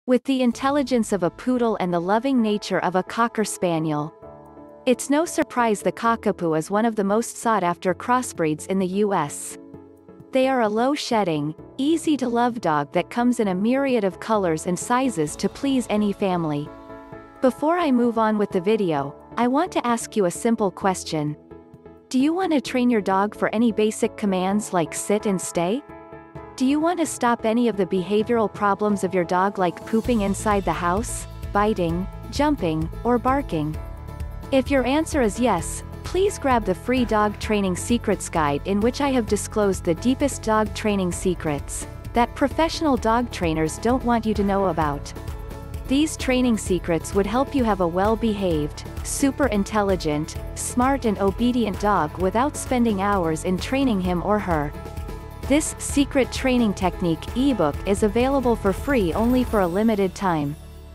With the intelligence of a poodle and the loving nature of a Cocker Spaniel. It's no surprise the Cockapoo is one of the most sought-after crossbreeds in the U.S. They are a low-shedding, easy-to-love dog that comes in a myriad of colors and sizes to please any family. Before I move on with the video, I want to ask you a simple question. Do you want to train your dog for any basic commands like sit and stay? Do you want to stop any of the behavioral problems of your dog like pooping inside the house, biting, jumping, or barking? If your answer is yes, please grab the free Dog Training Secrets Guide in which I have disclosed the deepest dog training secrets that professional dog trainers don't want you to know about. These training secrets would help you have a well-behaved, super intelligent, smart and obedient dog without spending hours in training him or her. This secret training technique ebook is available for free only for a limited time.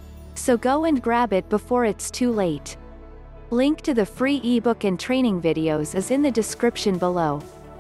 So go and grab it before it's too late. Link to the free ebook and training videos is in the description below.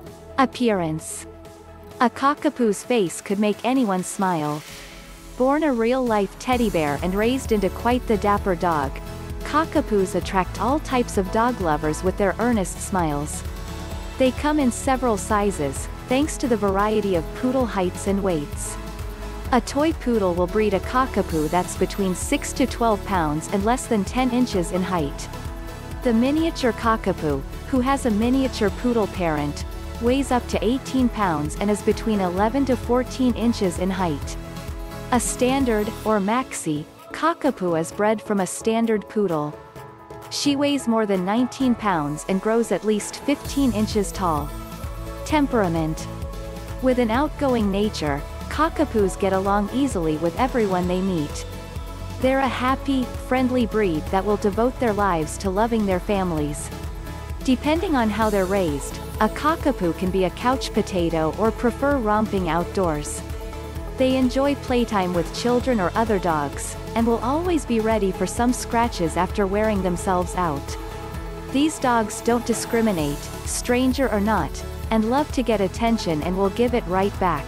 Appearance. A Cockapoo's face could make anyone smile. Born a real-life teddy bear and raised into quite the dapper dog, Cockapoos attract all types of dog lovers with their earnest smiles. They come in several sizes, thanks to the variety of poodle heights and weights. A toy poodle will breed a Cockapoo that's between 6 to 12 pounds and less than 10 inches in height. The miniature Cockapoo, who has a miniature poodle parent, weighs up to 18 pounds and is between 11 to 14 inches in height. A standard, or maxi, Cockapoo is bred from a standard poodle. She weighs more than 19 pounds and grows at least 15 inches tall. Temperament. With an outgoing nature, Cockapoos get along easily with everyone they meet. They're a happy, friendly breed that will devote their lives to loving their families. Depending on how they're raised, a Cockapoo can be a couch potato or prefer romping outdoors. They enjoy playtime with children or other dogs, and will always be ready for some scratches after wearing themselves out. These dogs don't discriminate, stranger or not, and love to get attention and will give it right back.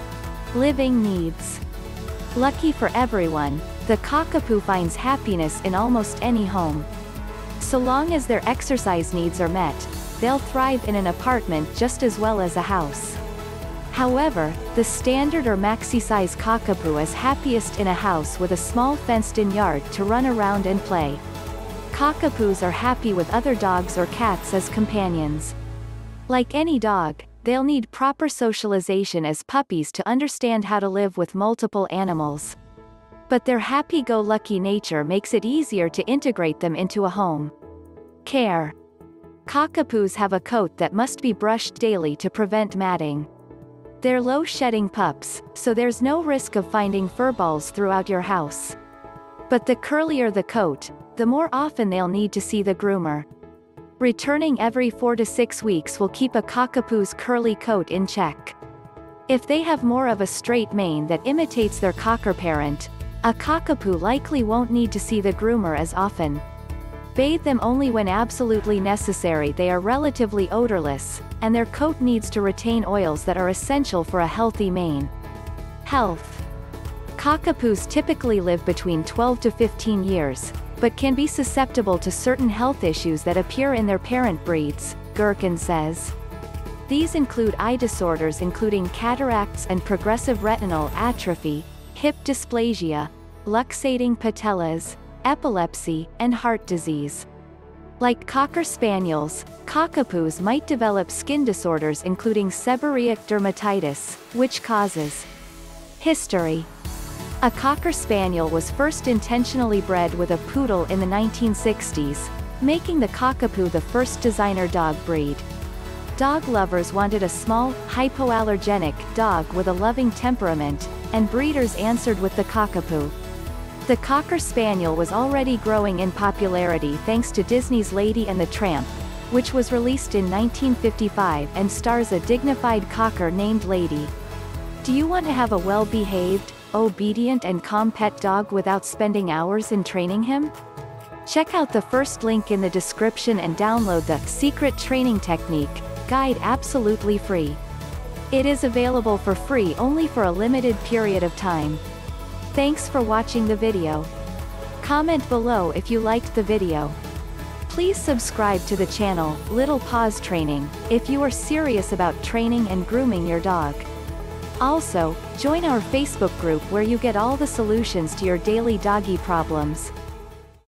Living needs. Lucky for everyone, the Cockapoo finds happiness in almost any home. So long as their exercise needs are met, they'll thrive in an apartment just as well as a house. However, the standard or maxi-size Cockapoo is happiest in a house with a small fenced-in yard to run around and play. Cockapoos are happy with other dogs or cats as companions. Like any dog, they'll need proper socialization as puppies to understand how to live with multiple animals. But their happy-go-lucky nature makes it easier to integrate them into a home. Care. Cockapoos have a coat that must be brushed daily to prevent matting. They're low-shedding pups, so there's no risk of finding furballs throughout your house. But the curlier the coat, the more often they'll need to see the groomer. Returning every 4 to 6 weeks will keep a Cockapoo's curly coat in check. If they have more of a straight mane that imitates their Cocker parent, a Cockapoo likely won't need to see the groomer as often. Bathe them only when absolutely necessary. They are relatively odorless, and their coat needs to retain oils that are essential for a healthy mane. Health. Cockapoos typically live between 12 to 15 years, but can be susceptible to certain health issues that appear in their parent breeds, Gherkin says. These include eye disorders including cataracts and progressive retinal atrophy, hip dysplasia, luxating patellas, epilepsy, and heart disease. Like Cocker Spaniels, Cockapoos might develop skin disorders including seborrheic dermatitis, which causes. History. A Cocker Spaniel was first intentionally bred with a poodle in the 1960s, making the Cockapoo the first designer dog breed. Dog lovers wanted a small, hypoallergenic dog with a loving temperament, and breeders answered with the Cockapoo. The Cocker Spaniel was already growing in popularity thanks to Disney's Lady and the Tramp, which was released in 1955 and stars a dignified cocker named Lady. Do you want to have a well-behaved, obedient and calm pet dog without spending hours in training him? Check out the first link in the description and download the Secret Training Technique Guide absolutely free. It is available for free only for a limited period of time. Thanks for watching the video. Comment below if you liked the video. Please subscribe to the channel, Little Paws Training, if you are serious about training and grooming your dog. Also, join our Facebook group where you get all the solutions to your daily doggy problems.